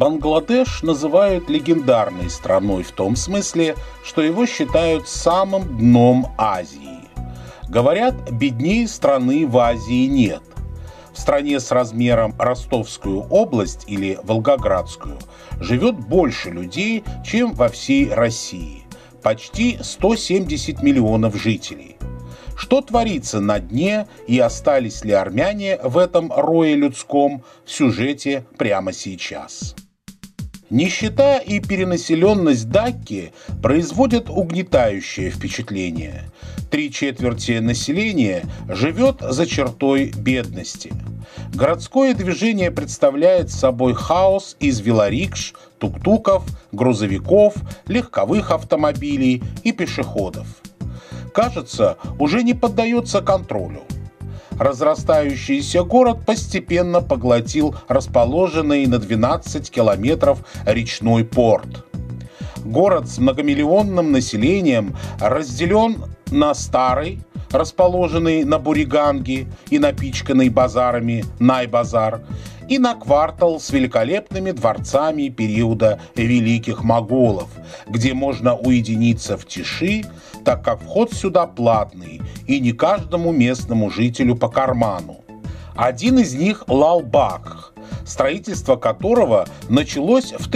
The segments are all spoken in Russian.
Бангладеш называют легендарной страной в том смысле, что его считают самым дном Азии. Говорят, беднее страны в Азии нет. В стране с размером Ростовскую область или Волгоградскую живет больше людей, чем во всей России. Почти 170 миллионов жителей. Что творится на дне и остались ли армяне в этом рое людском, в сюжете прямо сейчас. Нищета и перенаселенность Дакки производят угнетающее впечатление. 3/4 населения живет за чертой бедности. Городское движение представляет собой хаос из велорикш, тук-туков, грузовиков, легковых автомобилей и пешеходов. Кажется, уже не поддается контролю. Разрастающийся город постепенно поглотил расположенный на 12 километров речной порт. Город с многомиллионным населением разделен на старый, расположенный на Буриганге и напичканный базарами Най-базар, и на квартал с великолепными дворцами периода великих моголов, где можно уединиться в тиши, так как вход сюда платный и не каждому местному жителю по карману. Один из них – Лал-Баг, строительство которого началось в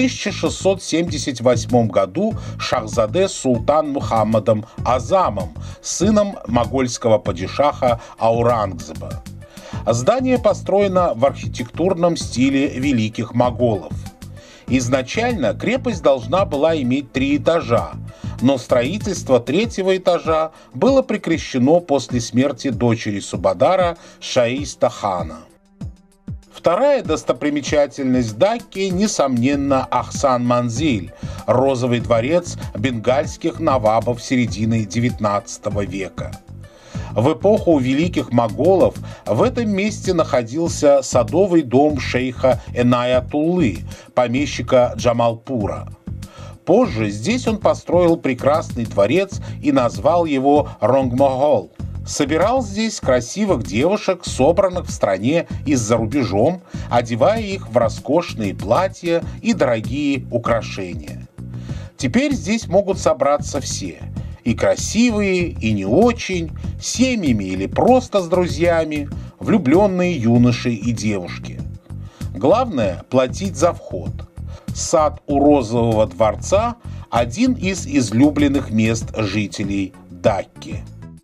1678 году Шахзаде Султан Мухаммадом Азамом, сыном могольского падишаха Аурангзеба. Здание построено в архитектурном стиле великих моголов. Изначально крепость должна была иметь 3 этажа, но строительство 3-го этажа было прекращено после смерти дочери Субадара Шаиста-хана. Вторая достопримечательность Дакки, несомненно, Ахсан-Манзиль, розовый дворец бенгальских навабов середины XIX века. В эпоху великих моголов в этом месте находился садовый дом шейха Энаятуллы, помещика Джамалпура. Позже здесь он построил прекрасный дворец и назвал его Ронгмохол. Собирал здесь красивых девушек, собранных в стране и за рубежом, одевая их в роскошные платья и дорогие украшения. Теперь здесь могут собраться все – и красивые, и не очень, семьями или просто с друзьями, влюбленные юноши и девушки. Главное – платить за вход. Сад у Розового дворца – один из излюбленных мест жителей Дакки.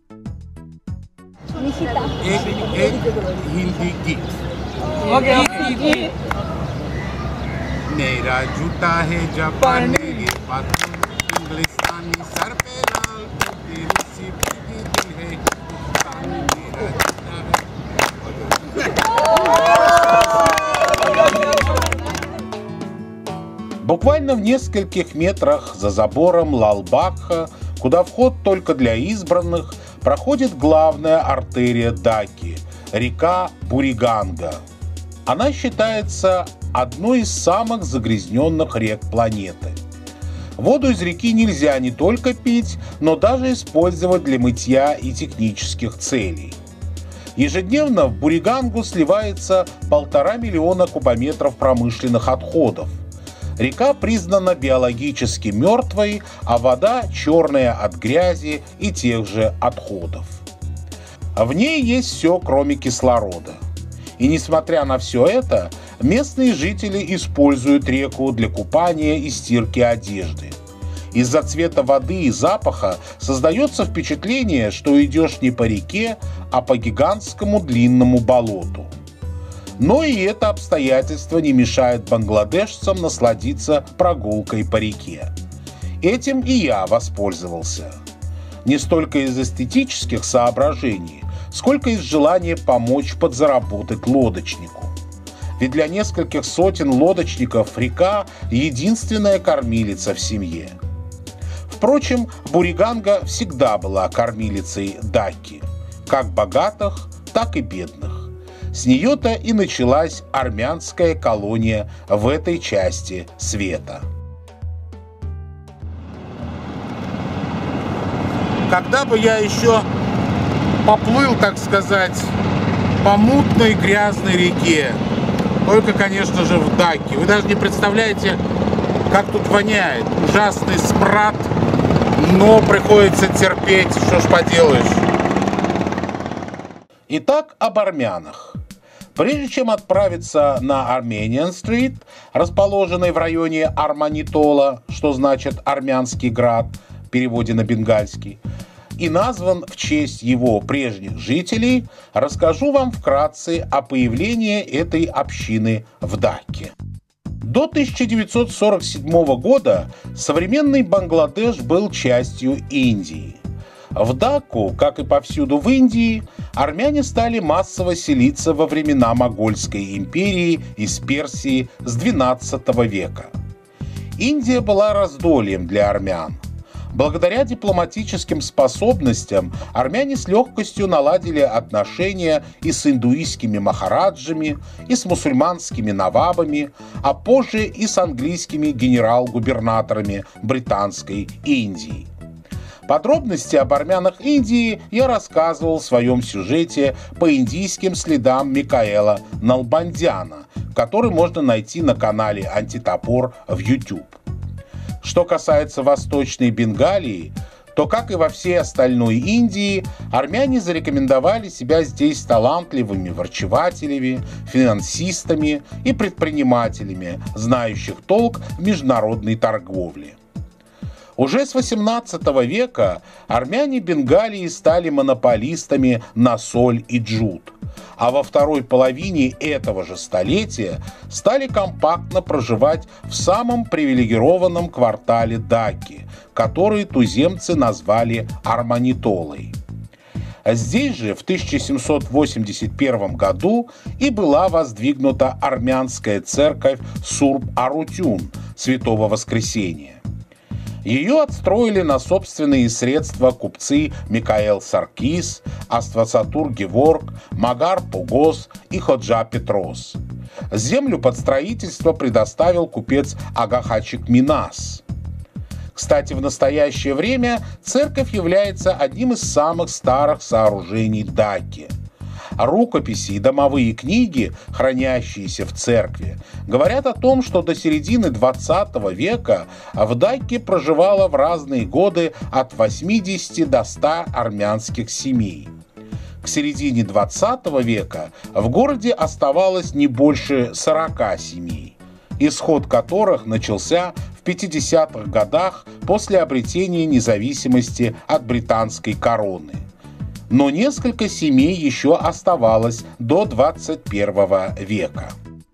Буквально в нескольких метрах за забором Лал-Багха, куда вход только для избранных, проходит главная артерия Дакки – река Буриганга. Она считается одной из самых загрязненных рек планеты. Воду из реки нельзя не только пить, но даже использовать для мытья и технических целей. Ежедневно в Буригангу сливается 1,5 миллиона кубометров промышленных отходов. Река признана биологически мертвой, а вода черная от грязи и тех же отходов. В ней есть все, кроме кислорода. И несмотря на все это, местные жители используют реку для купания и стирки одежды. Из-за цвета воды и запаха создается впечатление, что идешь не по реке, а по гигантскому длинному болоту. Но и это обстоятельство не мешает бангладешцам насладиться прогулкой по реке. Этим и я воспользовался. Не столько из эстетических соображений, сколько из желания помочь подзаработать лодочнику. Ведь для нескольких сотен лодочников река – единственная кормилица в семье. Впрочем, Буриганга всегда была кормилицей Дакки, как богатых, так и бедных. С нее-то и началась армянская колония в этой части света. Когда бы я еще поплыл, так сказать, по мутной грязной реке, Только, конечно же, в Даке. Вы даже не представляете, как тут воняет. Ужасный смрад, но приходится терпеть, что ж поделаешь. Итак, об армянах. Прежде чем отправиться на Armenian-стрит, расположенный в районе Арманитола, что значит «армянский град», в переводе на бенгальский, и назван в честь его прежних жителей, расскажу вам вкратце о появлении этой общины в Даке. До 1947 года современный Бангладеш был частью Индии. В Даку, как и повсюду в Индии, армяне стали массово селиться во времена Могольской империи из Персии с XII века. Индия была раздольем для армян. Благодаря дипломатическим способностям армяне с легкостью наладили отношения и с индуистскими махараджами, и с мусульманскими навабами, а позже и с английскими генерал-губернаторами Британской Индии. Подробности об армянах Индии я рассказывал в своем сюжете по индийским следам Микаэла Налбандяна, который можно найти на канале «Антитопор» в YouTube. Что касается Восточной Бенгалии, то, как и во всей остальной Индии, армяне зарекомендовали себя здесь талантливыми врачевателями, финансистами и предпринимателями, знающих толк в международной торговле. Уже с XVIII века армяне Бенгалии стали монополистами на соль и джут, а во второй половине этого же столетия стали компактно проживать в самом привилегированном квартале Даки, который туземцы назвали Арманитолой. Здесь же в 1781 году и была воздвигнута армянская церковь Сурб-Арутюн, Святого Воскресения. Ее отстроили на собственные средства купцы Микаэл Саркис, Аствацатур Геворг, Магар Пугос и Ходжа Петрос. Землю под строительство предоставил купец Агахачик Минас. Кстати, в настоящее время церковь является одним из самых старых сооружений Даки. Рукописи и домовые книги, хранящиеся в церкви, говорят о том, что до середины XX века в Даке проживало в разные годы от 80 до 100 армянских семей. К середине XX века в городе оставалось не больше 40 семей, исход которых начался в 50-х годах после обретения независимости от британской короны. Но несколько семей еще оставалось до 21 века.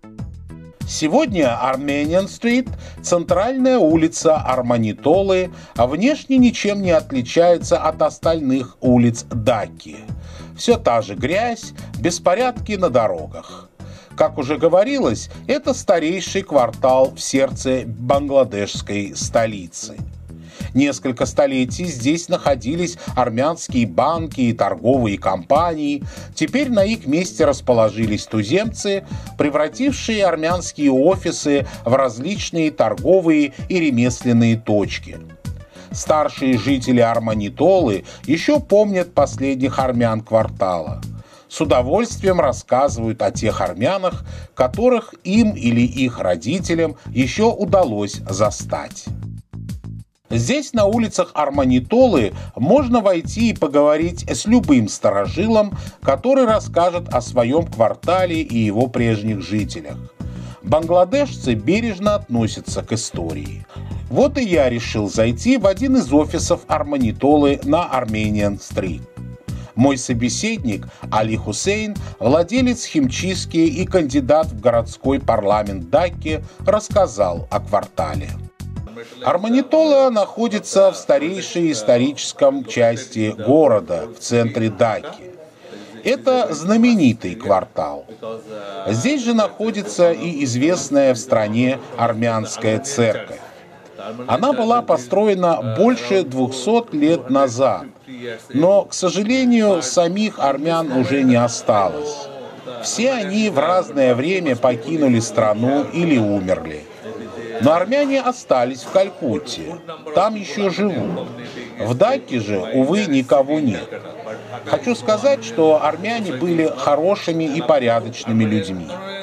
Сегодня Armenian-стрит – центральная улица Арманитолы, а внешне ничем не отличается от остальных улиц Даки. Все та же грязь, беспорядки на дорогах. Как уже говорилось, это старейший квартал в сердце бангладешской столицы. Несколько столетий здесь находились армянские банки и торговые компании. Теперь на их месте расположились туземцы, превратившие армянские офисы в различные торговые и ремесленные точки. Старшие жители Арманитолы еще помнят последних армян квартала. С удовольствием рассказывают о тех армянах, которых им или их родителям еще удалось застать. Здесь, на улицах Арманитолы, можно войти и поговорить с любым старожилом, который расскажет о своем квартале и его прежних жителях. Бангладешцы бережно относятся к истории. Вот и я решил зайти в один из офисов Арманитолы на Armenian-стрит. Мой собеседник Али Хусейн, владелец химчистки и кандидат в городской парламент Даки, рассказал о квартале. Арманитола находится в старейшей историческом части города, в центре Даки. Это знаменитый квартал. Здесь же находится и известная в стране армянская церковь. Она была построена больше 200 лет назад, но, к сожалению, самих армян уже не осталось. Все они в разное время покинули страну или умерли. Но армяне остались в Калькутте, там еще живут. В Даке же, увы, никого нет. Хочу сказать, что армяне были хорошими и порядочными людьми.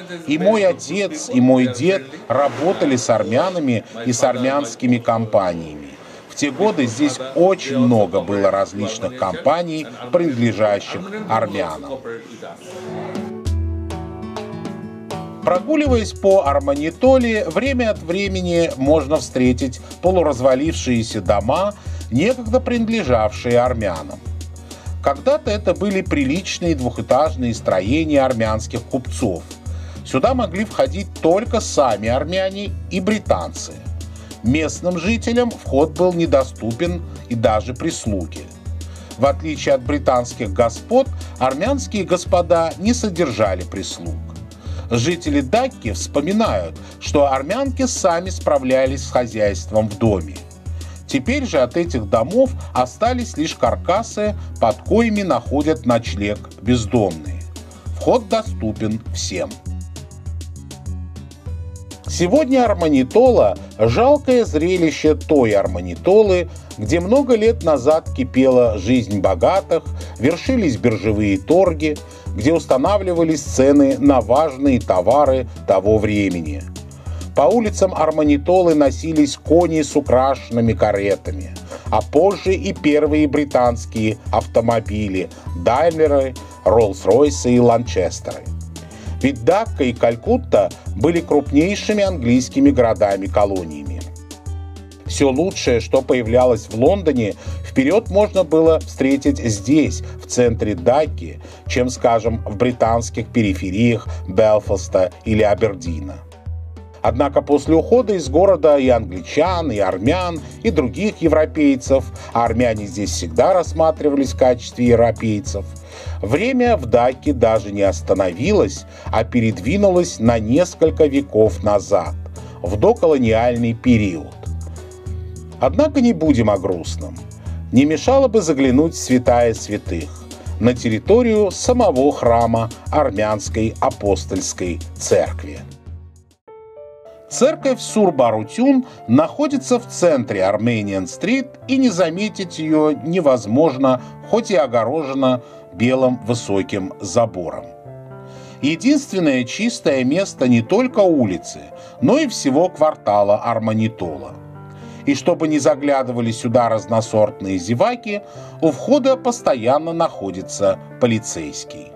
И мой отец, и мой дед работали с армянами и с армянскими компаниями. В те годы здесь очень много было различных компаний, принадлежащих армянам. Прогуливаясь по Арманитоле, время от времени можно встретить полуразвалившиеся дома, некогда принадлежавшие армянам. Когда-то это были приличные двухэтажные строения армянских купцов. Сюда могли входить только сами армяне и британцы. Местным жителям вход был недоступен и даже прислуге. В отличие от британских господ, армянские господа не содержали прислуг. Жители Дакки вспоминают, что армянки сами справлялись с хозяйством в доме. Теперь же от этих домов остались лишь каркасы, под коими находят ночлег бездомные. Вход доступен всем. Сегодня Арманитола – жалкое зрелище той Арманитолы, где много лет назад кипела жизнь богатых, вершились биржевые торги, где устанавливались цены на важные товары того времени. По улицам Арманитолы носились кони с украшенными каретами, а позже и первые британские автомобили – Даймлеры, Роллс-Ройсы и Ланчестеры. Ведь Дакка и Калькутта были крупнейшими английскими городами-колониями. Все лучшее, что появлялось в Лондоне, вперед можно было встретить здесь, в центре Дакки, чем, скажем, в британских перифериях Белфаста или Абердина. Однако после ухода из города и англичан, и армян, и других европейцев, а армяне здесь всегда рассматривались в качестве европейцев, время в Дакке даже не остановилось, а передвинулось на несколько веков назад, в доколониальный период. Однако не будем о грустном. Не мешало бы заглянуть в святая святых, на территорию самого храма Армянской апостольской церкви. Церковь Сур-Барутюн находится в центре Армениан-стрит, и не заметить ее невозможно, хоть и огорожена белым высоким забором. Единственное чистое место не только улицы, но и всего квартала Арманитола. И чтобы не заглядывали сюда разносортные зеваки, у входа постоянно находится полицейский.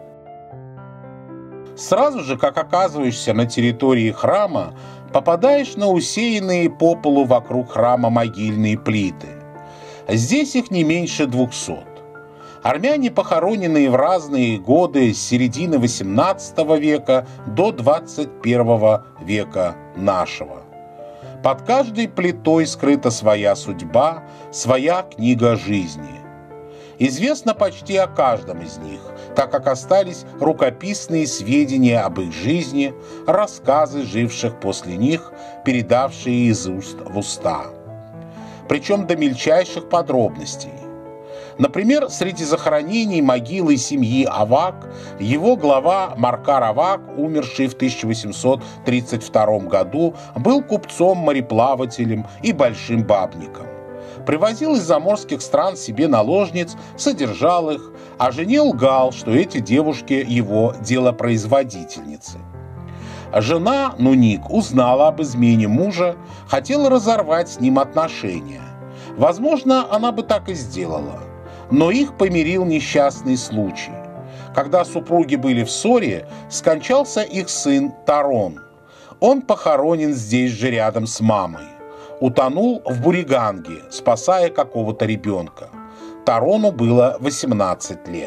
Сразу же, как оказываешься на территории храма, попадаешь на усеянные по полу вокруг храма могильные плиты. Здесь их не меньше 200. Армяне, похороненные в разные годы с середины XVIII века до XXI века нашего. Под каждой плитой скрыта своя судьба, своя книга жизни. Известно почти о каждом из них, так как остались рукописные сведения об их жизни, рассказы живших после них, передавшие из уст в уста. Причем до мельчайших подробностей. Например, среди захоронений могилы семьи Авак его глава Маркар Авак, умерший в 1832 году, был купцом-мореплавателем и большим бабником. Привозил из заморских стран себе наложниц, содержал их, а жене лгал, что эти девушки его делопроизводительницы. Жена Нуник узнала об измене мужа, хотела разорвать с ним отношения. Возможно, она бы так и сделала, но их помирил несчастный случай. Когда супруги были в ссоре, скончался их сын Тарон. Он похоронен здесь же рядом с мамой. Утонул в Буриганге, спасая какого-то ребенка. Тарону было 18 лет.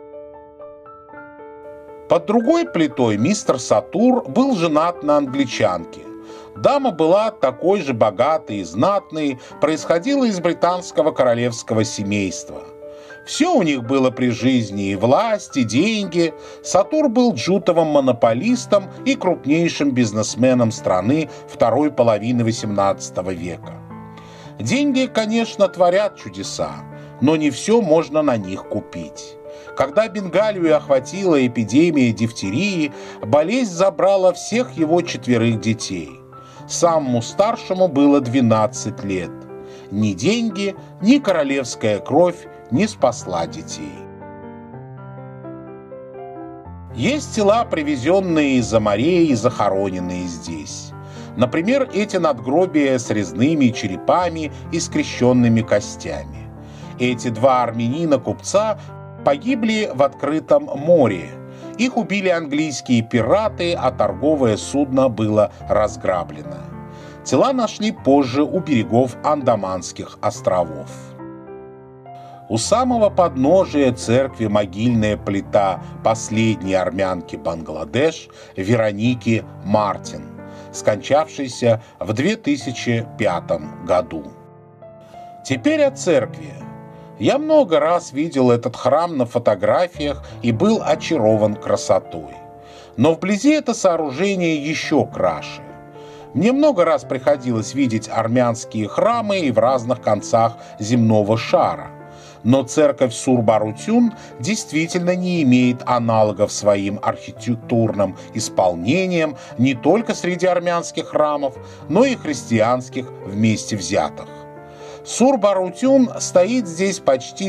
Под другой плитой мистер Сатур был женат на англичанке. Дама была такой же богатой и знатной, происходила из британского королевского семейства. Все у них было при жизни: и власть, и деньги. Сатур был джутовым монополистом и крупнейшим бизнесменом страны второй половины XVIII века. Деньги, конечно, творят чудеса, но не все можно на них купить. Когда Бенгалию охватила эпидемия дифтерии, болезнь забрала всех его 4 детей. Самому старшему было 12 лет. Ни деньги, ни королевская кровь не спасла детей. Есть тела, привезенные из-за морей и захороненные здесь. Например, эти надгробия с резными черепами и скрещенными костями. Эти два армянина-купца погибли в открытом море. Их убили английские пираты, а торговое судно было разграблено. Тела нашли позже у берегов Андаманских островов. У самого подножия церкви могильная плита последней армянки Бангладеш Вероники Мартин, скончавшейся в 2005 году. Теперь о церкви. Я много раз видел этот храм на фотографиях и был очарован красотой. Но вблизи это сооружение еще краше. Мне много раз приходилось видеть армянские храмы и в разных концах земного шара. Но церковь Сур-Барутюн действительно не имеет аналогов своим архитектурным исполнением не только среди армянских храмов, но и христианских вместе взятых. Сур-Барутюн стоит здесь почти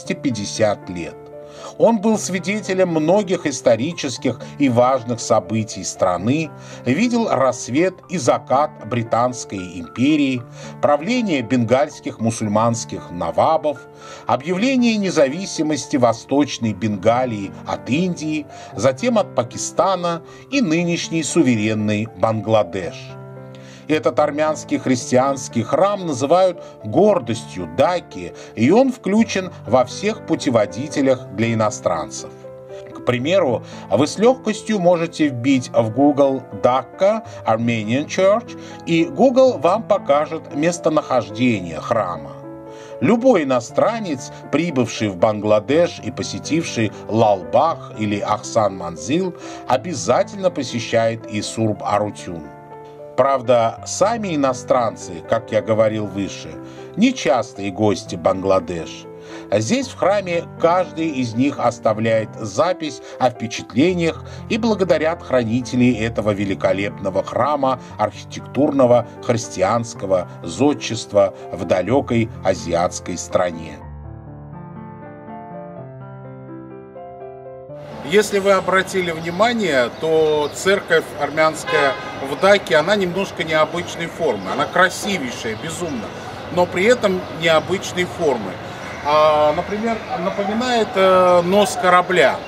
250 лет. Он был свидетелем многих исторических и важных событий страны, видел рассвет и закат Британской империи, правление бенгальских мусульманских навабов, объявление независимости Восточной Бенгалии от Индии, затем от Пакистана и нынешний суверенный Бангладеш. Этот армянский христианский храм называют гордостью Даки, и он включен во всех путеводителях для иностранцев. К примеру, вы с легкостью можете вбить в Google «Дакка Armenian Church», и Google вам покажет местонахождение храма. Любой иностранец, прибывший в Бангладеш и посетивший Лалбах или Ахсан-Манзил, обязательно посещает и Сур-Барутюн. Правда, сами иностранцы, как я говорил выше, нечастые гости Бангладеш. Здесь в храме каждый из них оставляет запись о впечатлениях и благодарят хранителей этого великолепного храма архитектурного христианского зодчества в далекой азиатской стране. Если вы обратили внимание, то церковь армянская в Даке, она немножко необычной формы. Она красивейшая, безумно, но при этом необычной формы. Например, напоминает нос корабля.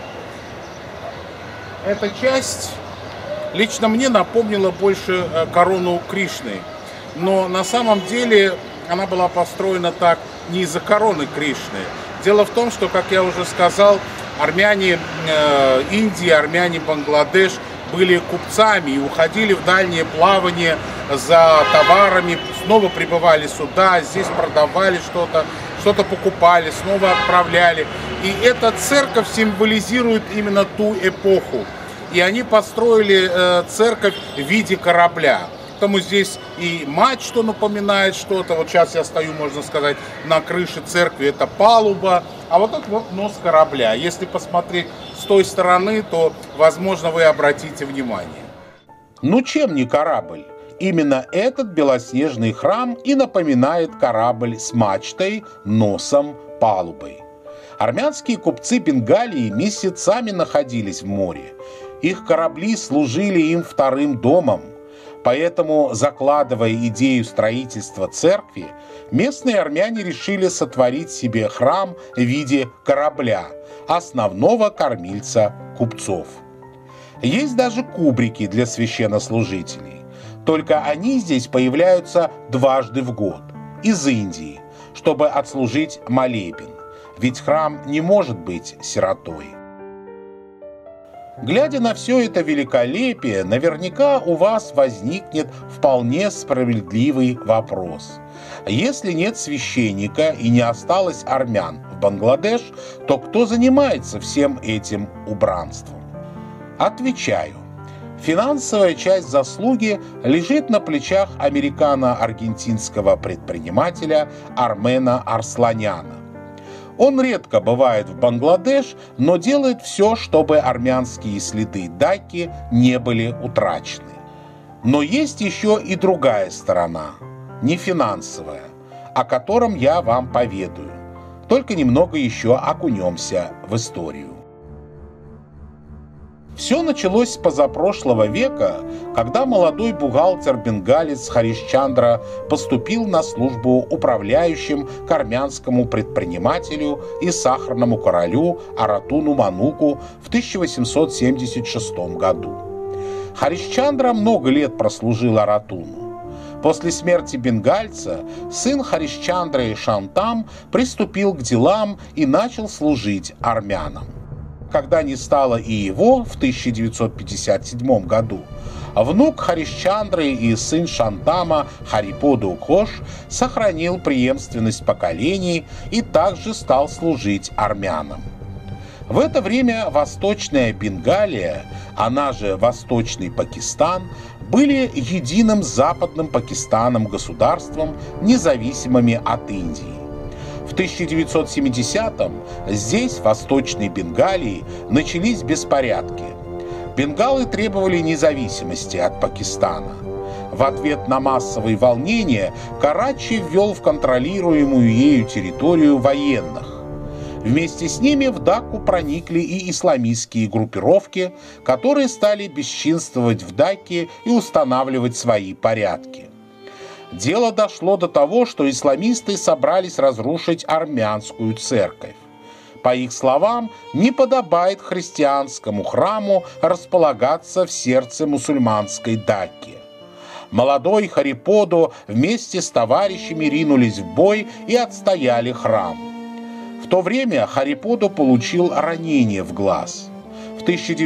Эта часть лично мне напомнила больше корону Кришны. Но на самом деле она была построена так не из-за короны Кришны. Дело в том, что, как я уже сказал, армяне Индии, армяне Бангладеш были купцами и уходили в дальнее плавание за товарами, снова прибывали сюда, здесь продавали что-то покупали, снова отправляли. И эта церковь символизирует именно ту эпоху. И они построили церковь в виде корабля. Поэтому здесь и мачта напоминает что-то. Вот сейчас я стою, можно сказать, на крыше церкви, это палуба. А вот этот вот нос корабля. Если посмотреть с той стороны, то, возможно, вы обратите внимание. Ну чем не корабль? Именно этот белоснежный храм и напоминает корабль с мачтой, носом, палубой. Армянские купцы Бенгалии месяцами находились в море. Их корабли служили им вторым домом. Поэтому, закладывая идею строительства церкви, местные армяне решили сотворить себе храм в виде корабля, основного кормильца купцов. Есть даже кубрики для священнослужителей. Только они здесь появляются дважды в год, из Индии, чтобы отслужить молебен, ведь храм не может быть сиротой. Глядя на все это великолепие, наверняка у вас возникнет вполне справедливый вопрос. Если нет священника и не осталось армян в Бангладеш, то кто занимается всем этим убранством? Отвечаю. Финансовая часть заслуги лежит на плечах американо-аргентинского предпринимателя Армена Арсланяна. Он редко бывает в Бангладеш, но делает все, чтобы армянские следы Даки не были утрачены. Но есть еще и другая сторона, не финансовая, о котором я вам поведаю. Только немного еще окунемся в историю. Все началось с позапрошлого века, когда молодой бухгалтер-бенгалец Харишчандра поступил на службу управляющим к армянскому предпринимателю и сахарному королю Аратуну Мануку в 1876 году. Харишчандра много лет прослужил Аратуну. После смерти бенгальца сын Харишчандры Шантам приступил к делам и начал служить армянам. Когда не стало и его в 1957 году, внук Харишчандры и сын Шантама Хариподу Гhoш сохранил преемственность поколений и также стал служить армянам. В это время Восточная Бенгалия, она же Восточный Пакистан, были единым западным Пакистаном государством, независимыми от Индии. В 1970-м здесь, в Восточной Бенгалии, начались беспорядки. Бенгалы требовали независимости от Пакистана. В ответ на массовые волнения Карачи ввел в контролируемую ею территорию военных. Вместе с ними в Дакку проникли и исламистские группировки, которые стали бесчинствовать в Дакке и устанавливать свои порядки. Дело дошло до того, что исламисты собрались разрушить армянскую церковь. По их словам, не подобает христианскому храму располагаться в сердце мусульманской Дакки. Молодой Хариподо вместе с товарищами ринулись в бой и отстояли храм. В то время Хариподо получил ранение в глаз. В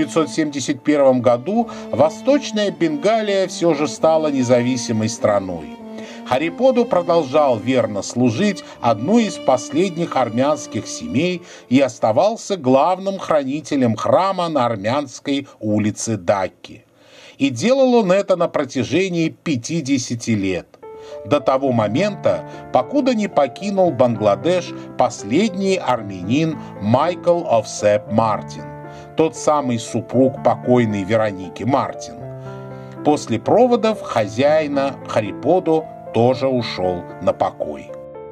1971 году Восточная Бенгалия все же стала независимой страной. Хариподу продолжал верно служить одной из последних армянских семей и оставался главным хранителем храма на армянской улице Дакки. И делал он это на протяжении 50 лет, до того момента, покуда не покинул Бангладеш последний армянин Майкл Овсеп Мартин, тот самый супруг покойной Вероники Мартин. После проводов хозяина Хариподу тоже ушел на покой.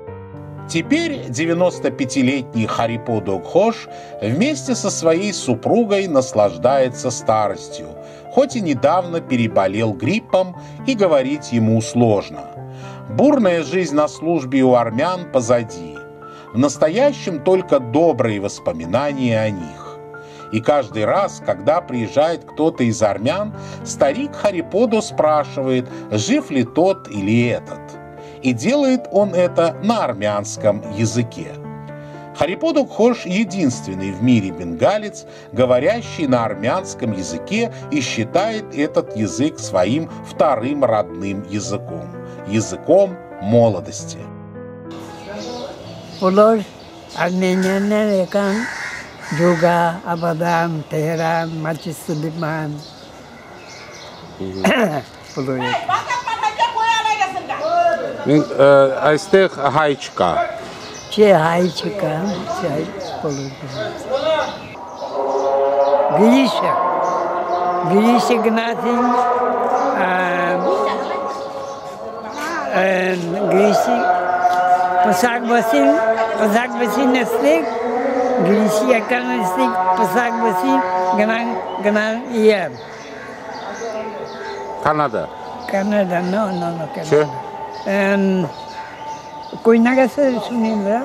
Теперь 95-летний Хариподу Гhoш вместе со своей супругой наслаждается старостью, хоть и недавно переболел гриппом, и говорить ему сложно. Бурная жизнь на службе у армян позади. В настоящем только добрые воспоминания о них. И каждый раз, когда приезжает кто-то из армян, старик Хариподу спрашивает, жив ли тот или этот. И делает он это на армянском языке. Хариподу Гhoш единственный в мире бенгалец, говорящий на армянском языке и считает этот язык своим вторым родным языком, языком молодости. Juga, Abadan, Teheran, Majlis Suleiman. Այստեղ հայ չկա։ Չէ, հայ չկա, Գրիշը գնացին, գրիշի պսակվասին նստեք, գրիշի ական նստեք, պսակվասին գնան իեմ։ Կանադա։ Կանադա, no, Կանադա։ Չէ։ Կույնագասություն իմ վրա։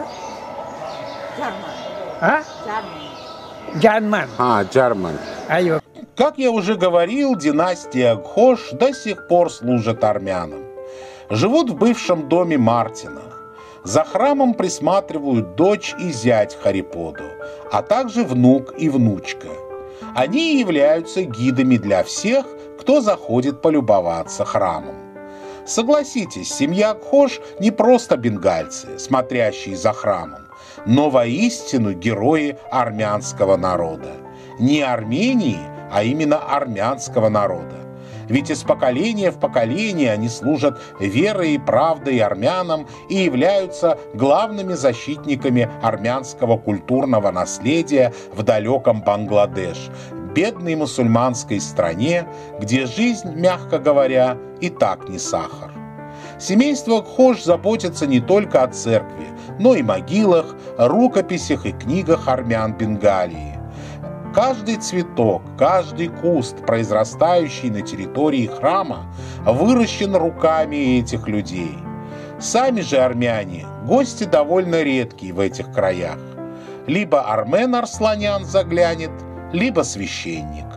Ջարման։ Ջարման։ Այո։ Как я уже говорил, династия Гhoш до сих пор служит армянам. Живут в бывшем доме Мартина. За храмом присматривают дочь и зять Хариподу, а также внук и внучка. Они являются гидами для всех, кто заходит полюбоваться храмом. Согласитесь, семья Гhoш не просто бенгальцы, смотрящие за храмом, но воистину герои армянского народа. Не Армении, а именно армянского народа. Ведь из поколения в поколение они служат верой и правдой армянам и являются главными защитниками армянского культурного наследия в далеком Бангладеш, бедной мусульманской стране, где жизнь, мягко говоря, и так не сахар. Семейство Гhoш заботится не только о церкви, но и могилах, рукописях и книгах армян Бенгалии. Каждый цветок, каждый куст, произрастающий на территории храма, выращен руками этих людей. Сами же армяне – гости довольно редкие в этих краях. Либо Армен Арсланян заглянет, либо священник.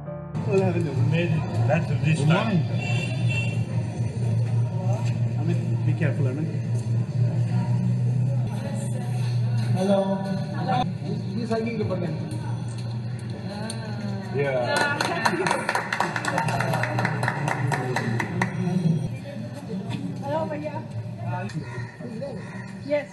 Be careful, Armin. Hello. He's hugging the button. Yeah. Hello, Bhaiya. Yes.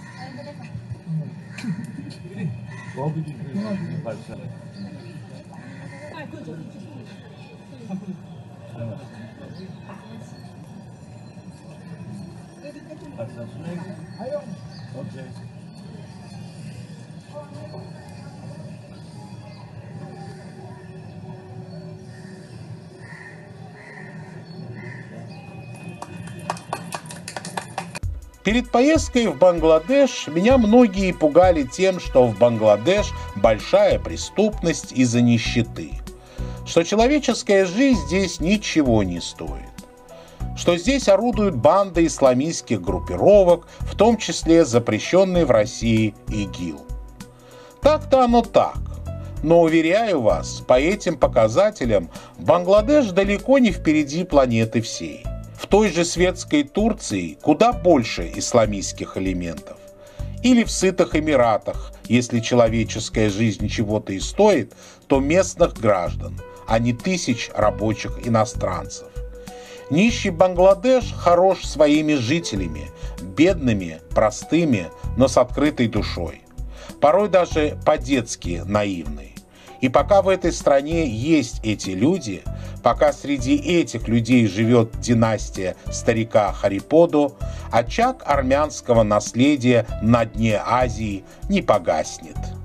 Перед поездкой в Бангладеш меня многие пугали тем, что в Бангладеш большая преступность из-за нищеты, что человеческая жизнь здесь ничего не стоит, что здесь орудуют банды исламистских группировок, в том числе запрещенные в России ИГИЛ. Так-то оно так, но, уверяю вас, по этим показателям Бангладеш далеко не впереди планеты всей. В той же светской Турции куда больше исламистских элементов. Или в сытых Эмиратах, если человеческая жизнь чего-то и стоит, то местных граждан, а не тысяч рабочих иностранцев. Нищий Бангладеш хорош своими жителями, бедными, простыми, но с открытой душой. Порой даже по-детски наивный. И пока в этой стране есть эти люди, пока среди этих людей живет династия старика Хариподу, очаг армянского наследия на дне Азии не погаснет.